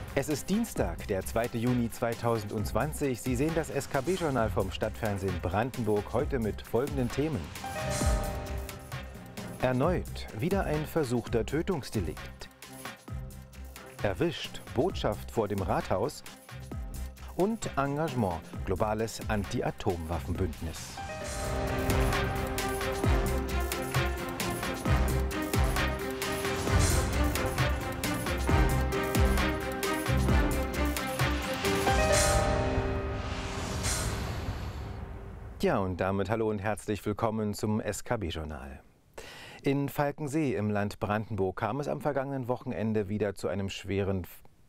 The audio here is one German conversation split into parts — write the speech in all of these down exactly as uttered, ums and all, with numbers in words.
Es ist Dienstag, der zweite Juni zweitausendzwanzig. Sie sehen das S K B-Journal vom Stadtfernsehen Brandenburg heute mit folgenden Themen. Erneut wieder ein versuchter Tötungsdelikt. Erwischt, Botschaft vor dem Rathaus. Und Engagement, globales Anti-Atomwaffenbündnis. Ja, und damit hallo und herzlich willkommen zum S K B-Journal. In Falkensee im Land Brandenburg kam es am vergangenen Wochenende wieder zu einem schweren...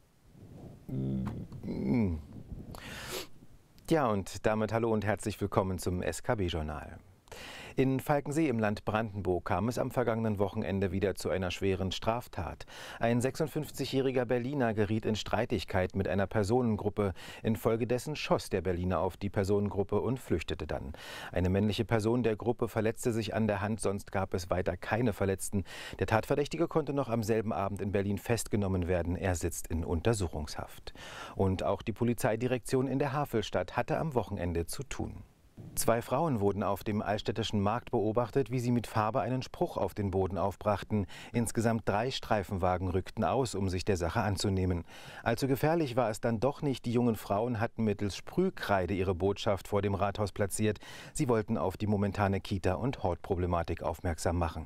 Ja, und damit hallo und herzlich willkommen zum S K B-Journal. In Falkensee im Land Brandenburg kam es am vergangenen Wochenende wieder zu einer schweren Straftat. Ein sechsundfünfzigjähriger Berliner geriet in Streitigkeit mit einer Personengruppe. Infolgedessen schoss der Berliner auf die Personengruppe und flüchtete dann. Eine männliche Person der Gruppe verletzte sich an der Hand, sonst gab es weiter keine Verletzten. Der Tatverdächtige konnte noch am selben Abend in Berlin festgenommen werden. Er sitzt in Untersuchungshaft. Und auch die Polizeidirektion in der Havelstadt hatte am Wochenende zu tun. Zwei Frauen wurden auf dem Altstädtischen Markt beobachtet, wie sie mit Farbe einen Spruch auf den Boden aufbrachten. Insgesamt drei Streifenwagen rückten aus, um sich der Sache anzunehmen. Allzu gefährlich war es dann doch nicht. Die jungen Frauen hatten mittels Sprühkreide ihre Botschaft vor dem Rathaus platziert. Sie wollten auf die momentane Kita- und Hortproblematik aufmerksam machen.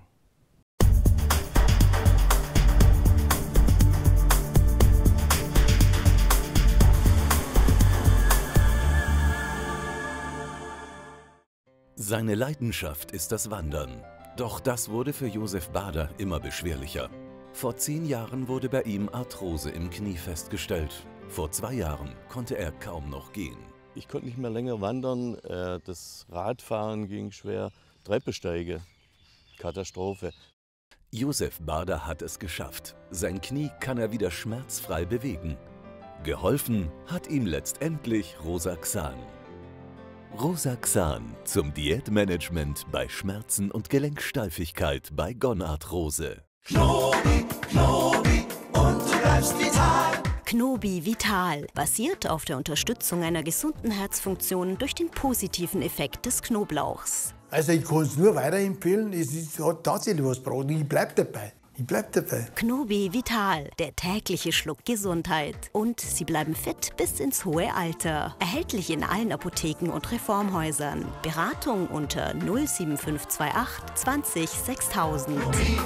Seine Leidenschaft ist das Wandern. Doch das wurde für Josef Bader immer beschwerlicher. Vor zehn Jahren wurde bei ihm Arthrose im Knie festgestellt. Vor zwei Jahren konnte er kaum noch gehen. Ich konnte nicht mehr länger wandern, das Radfahren ging schwer, Treppesteige, Katastrophe. Josef Bader hat es geschafft. Sein Knie kann er wieder schmerzfrei bewegen. Geholfen hat ihm letztendlich Rosaxan. Rosaxan zum Diätmanagement bei Schmerzen und Gelenksteifigkeit bei Gonarthrose. Knobi, Knobi und du bleibst vital. Knobi Vital basiert auf der Unterstützung einer gesunden Herzfunktion durch den positiven Effekt des Knoblauchs. Also ich kann es nur weiterempfehlen, es ist, hat tatsächlich was gebracht. Ich bleibe dabei. Ich bleib dabei. Knobi Vital, der tägliche Schluck Gesundheit. Und Sie bleiben fit bis ins hohe Alter. Erhältlich in allen Apotheken und Reformhäusern. Beratung unter null sieben fünf zwei acht zwanzig sechstausend.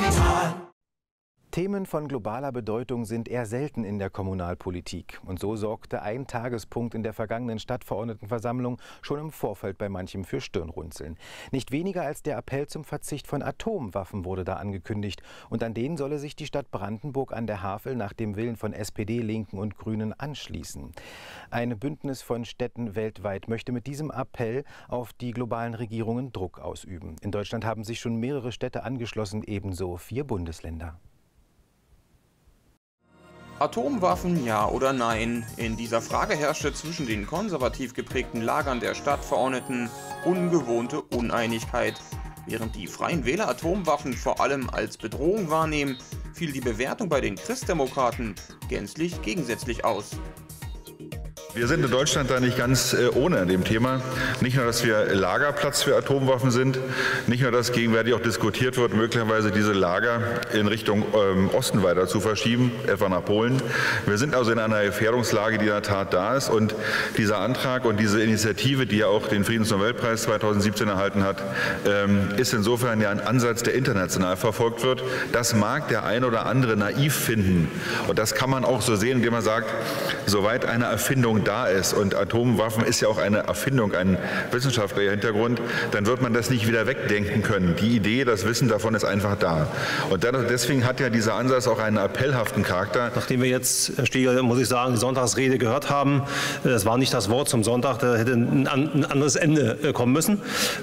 Themen von globaler Bedeutung sind eher selten in der Kommunalpolitik. Und so sorgte ein Tagespunkt in der vergangenen Stadtverordnetenversammlung schon im Vorfeld bei manchem für Stirnrunzeln. Nicht weniger als der Appell zum Verzicht von Atomwaffen wurde da angekündigt. Und an den solle sich die Stadt Brandenburg an der Havel nach dem Willen von S P D, Linken und Grünen anschließen. Ein Bündnis von Städten weltweit möchte mit diesem Appell auf die globalen Regierungen Druck ausüben. In Deutschland haben sich schon mehrere Städte angeschlossen, ebenso vier Bundesländer. Atomwaffen, ja oder nein? In dieser Frage herrschte zwischen den konservativ geprägten Lagern der Stadtverordneten ungewohnte Uneinigkeit. Während die Freien Wähler Atomwaffen vor allem als Bedrohung wahrnehmen, fiel die Bewertung bei den Christdemokraten gänzlich gegensätzlich aus. Wir sind in Deutschland da nicht ganz äh, ohne an dem Thema. Nicht nur, dass wir Lagerplatz für Atomwaffen sind, nicht nur, dass gegenwärtig auch diskutiert wird, möglicherweise diese Lager in Richtung ähm, Osten weiter zu verschieben, etwa nach Polen. Wir sind also in einer Gefährdungslage, die in der Tat da ist. Und dieser Antrag und diese Initiative, die ja auch den Friedensnobelpreis zweitausendsiebzehn erhalten hat, ähm, ist insofern ja ein Ansatz, der international verfolgt wird. Das mag der ein oder andere naiv finden. Und das kann man auch so sehen, indem man sagt, soweit eine Erfindung da ist und Atomwaffen ist ja auch eine Erfindung, ein wissenschaftlicher Hintergrund, dann wird man das nicht wieder wegdenken können. Die Idee, das Wissen davon ist einfach da. Und deswegen hat ja dieser Ansatz auch einen appellhaften Charakter. Nachdem wir jetzt, Herr Stiegel, muss ich sagen, die Sonntagsrede gehört haben, das war nicht das Wort zum Sonntag, da hätte ein anderes Ende kommen müssen.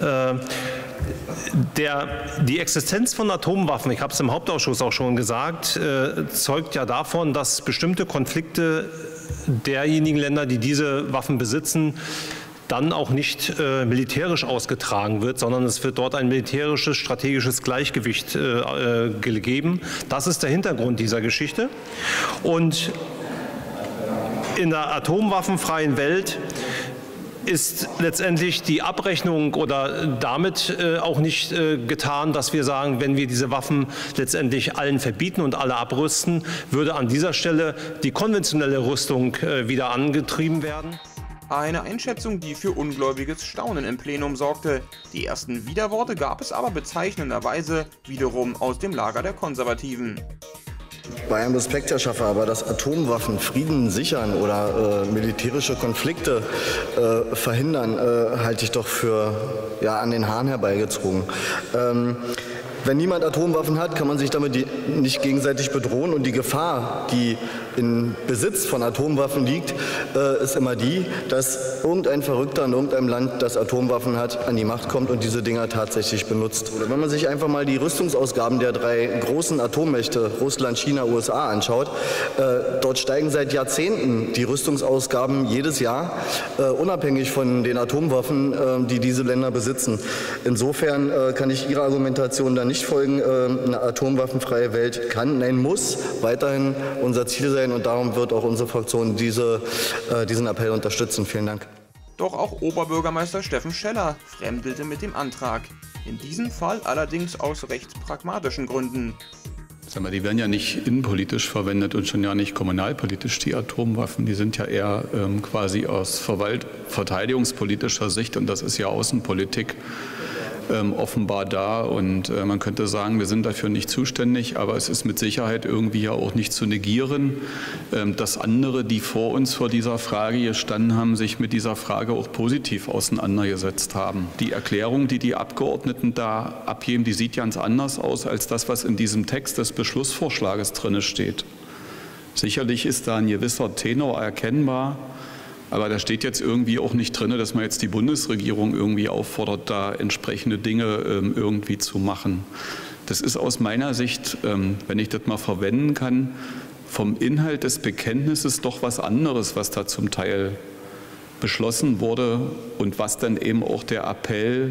Der, die Existenz von Atomwaffen, ich habe es im Hauptausschuss auch schon gesagt, äh, zeugt ja davon, dass bestimmte Konflikte derjenigen Länder, die diese Waffen besitzen, dann auch nicht äh, militärisch ausgetragen wird, sondern es wird dort ein militärisches, strategisches Gleichgewicht äh, gegeben. Das ist der Hintergrund dieser Geschichte. Und in der atomwaffenfreien Welt ist letztendlich die Abrechnung oder damit äh, auch nicht äh, getan, dass wir sagen, wenn wir diese Waffen letztendlich allen verbieten und alle abrüsten, würde an dieser Stelle die konventionelle Rüstung äh, wieder angetrieben werden. Eine Einschätzung, die für ungläubiges Staunen im Plenum sorgte. Die ersten Widerworte gab es aber bezeichnenderweise wiederum aus dem Lager der Konservativen. Bei allem Respekt, Herr Schaffer, aber dass Atomwaffen Frieden sichern oder äh, militärische Konflikte äh, verhindern, äh, halte ich doch für ja, an den Haaren herbeigezogen. Ähm, Wenn niemand Atomwaffen hat, kann man sich damit die nicht gegenseitig bedrohen. Und die Gefahr, die im Besitz von Atomwaffen liegt, äh, ist immer die, dass irgendein Verrückter in irgendeinem Land, das Atomwaffen hat, an die Macht kommt und diese Dinger tatsächlich benutzt. Oder wenn man sich einfach mal die Rüstungsausgaben der drei großen Atommächte, Russland, China, U S A, anschaut, äh, dort steigen seit Jahrzehnten die Rüstungsausgaben jedes Jahr, äh, unabhängig von den Atomwaffen, äh, die diese Länder besitzen. Insofern äh, kann ich Ihrer Argumentation da nicht folgen. Eine atomwaffenfreie Welt kann, nein, muss weiterhin unser Ziel sein und darum wird auch unsere Fraktion diese, diesen Appell unterstützen. Vielen Dank. Doch auch Oberbürgermeister Steffen Scheller fremdelte mit dem Antrag. In diesem Fall allerdings aus recht pragmatischen Gründen. Sag mal, die werden ja nicht innenpolitisch verwendet und schon ja nicht kommunalpolitisch, die Atomwaffen. Die sind ja eher ähm, quasi aus Verwalt- verteidigungspolitischer Sicht und das ist ja Außenpolitik. Ähm, offenbar da und äh, man könnte sagen, wir sind dafür nicht zuständig, aber es ist mit Sicherheit irgendwie ja auch nicht zu negieren, ähm, dass andere, die vor uns vor dieser Frage gestanden haben, sich mit dieser Frage auch positiv auseinandergesetzt haben. Die Erklärung, die die Abgeordneten da abgeben, die sieht ganz anders aus als das, was in diesem Text des Beschlussvorschlages drin steht. Sicherlich ist da ein gewisser Tenor erkennbar. Aber da steht jetzt irgendwie auch nicht drin, dass man jetzt die Bundesregierung irgendwie auffordert, da entsprechende Dinge ähm, irgendwie zu machen. Das ist aus meiner Sicht, ähm, wenn ich das mal verwenden kann, vom Inhalt des Bekenntnisses doch was anderes, was da zum Teil beschlossen wurde und was dann eben auch der Appell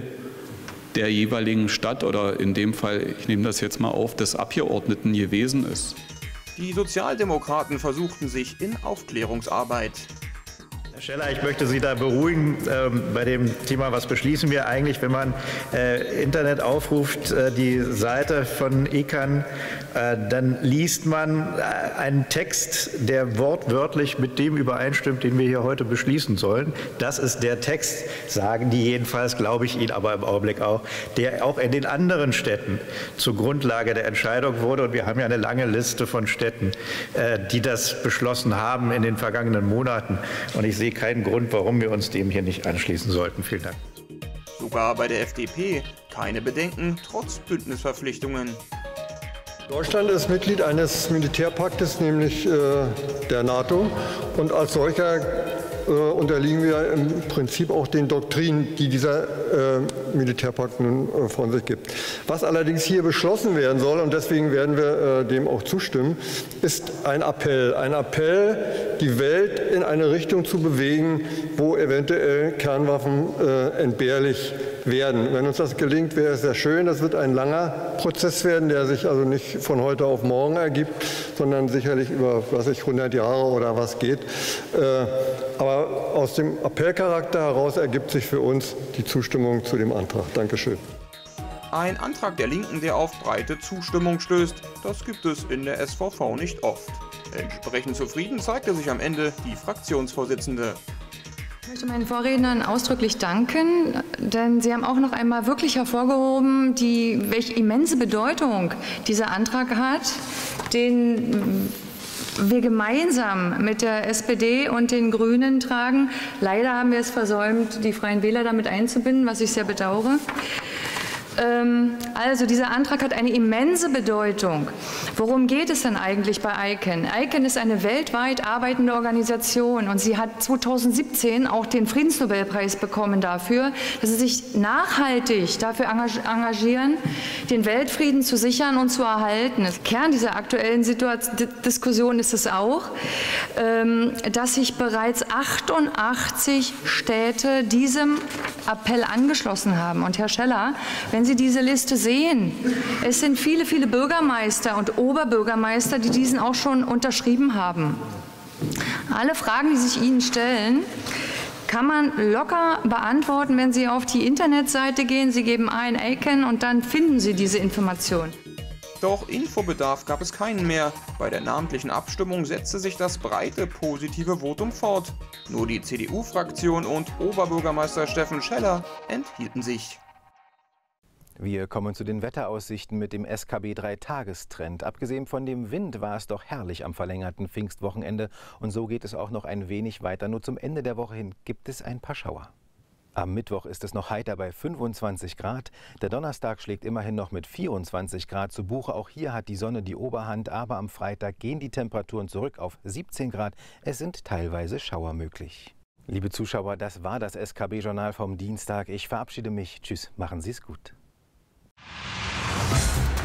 der jeweiligen Stadt oder in dem Fall, ich nehme das jetzt mal auf, des Abgeordneten gewesen ist. Die Sozialdemokraten versuchten sich in Aufklärungsarbeit. Herr Scheller, ich möchte Sie da beruhigen ähm, bei dem Thema, was beschließen wir eigentlich, wenn man äh, Internet aufruft, äh, die Seite von E K A N, äh, dann liest man äh, einen Text, der wortwörtlich mit dem übereinstimmt, den wir hier heute beschließen sollen. Das ist der Text, sagen die jedenfalls, glaube ich Ihnen aber im Augenblick auch, der auch in den anderen Städten zur Grundlage der Entscheidung wurde. Und wir haben ja eine lange Liste von Städten, äh, die das beschlossen haben in den vergangenen Monaten. Und ich sehe keinen Grund, warum wir uns dem hier nicht anschließen sollten. Vielen Dank. Sogar bei der F D P keine Bedenken, trotz Bündnisverpflichtungen. Deutschland ist Mitglied eines Militärpaktes, nämlich äh, der NATO. Und als solcher äh, unterliegen wir im Prinzip auch den Doktrinen, die dieser äh, Militärpakt nun äh, von sich gibt. Was allerdings hier beschlossen werden soll, und deswegen werden wir äh, dem auch zustimmen, ist ein Appell. Ein Appell, die Welt in eine Richtung zu bewegen, wo eventuell Kernwaffen äh, entbehrlich werden. Wenn uns das gelingt, wäre es sehr schön. Das wird ein langer Prozess werden, der sich also nicht von heute auf morgen ergibt, sondern sicherlich über, was ich, hundert Jahre oder was geht. Äh, aber aus dem Appellcharakter heraus ergibt sich für uns die Zustimmung zu dem Antrag. Dankeschön. Ein Antrag der Linken, der auf breite Zustimmung stößt, das gibt es in der S V V nicht oft. Entsprechend zufrieden zeigte sich am Ende die Fraktionsvorsitzende. Ich möchte meinen Vorrednern ausdrücklich danken, denn sie haben auch noch einmal wirklich hervorgehoben, die, welche immense Bedeutung dieser Antrag hat, den wir gemeinsam mit der S P D und den Grünen tragen. Leider haben wir es versäumt, die Freien Wähler damit einzubinden, was ich sehr bedauere. Also dieser Antrag hat eine immense Bedeutung. Worum geht es denn eigentlich bei I C A N? I C A N ist eine weltweit arbeitende Organisation und sie hat zweitausendsiebzehn auch den Friedensnobelpreis bekommen dafür, dass sie sich nachhaltig dafür engagieren, den Weltfrieden zu sichern und zu erhalten. Kern dieser aktuellen Diskussion ist es auch, dass sich bereits achtundachtzig Städte diesem Appell angeschlossen haben. Und Herr Scheller, wenn Sie diese Liste sehen, es sind viele, viele Bürgermeister und Oberbürgermeister, die diesen auch schon unterschrieben haben. Alle Fragen, die sich Ihnen stellen, kann man locker beantworten, wenn Sie auf die Internetseite gehen. Sie geben ein Aiken und dann finden Sie diese Information. Doch Infobedarf gab es keinen mehr. Bei der namentlichen Abstimmung setzte sich das breite positive Votum fort. Nur die C D U-Fraktion und Oberbürgermeister Steffen Scheller enthielten sich. Wir kommen zu den Wetteraussichten mit dem S K B drei Tagestrend. Abgesehen von dem Wind war es doch herrlich am verlängerten Pfingstwochenende. Und so geht es auch noch ein wenig weiter. Nur zum Ende der Woche hin gibt es ein paar Schauer. Am Mittwoch ist es noch heiter bei fünfundzwanzig Grad. Der Donnerstag schlägt immerhin noch mit vierundzwanzig Grad zu Buche. Auch hier hat die Sonne die Oberhand. Aber am Freitag gehen die Temperaturen zurück auf siebzehn Grad. Es sind teilweise Schauer möglich. Liebe Zuschauer, das war das S K B-Journal vom Dienstag. Ich verabschiede mich. Tschüss, machen Sie es gut.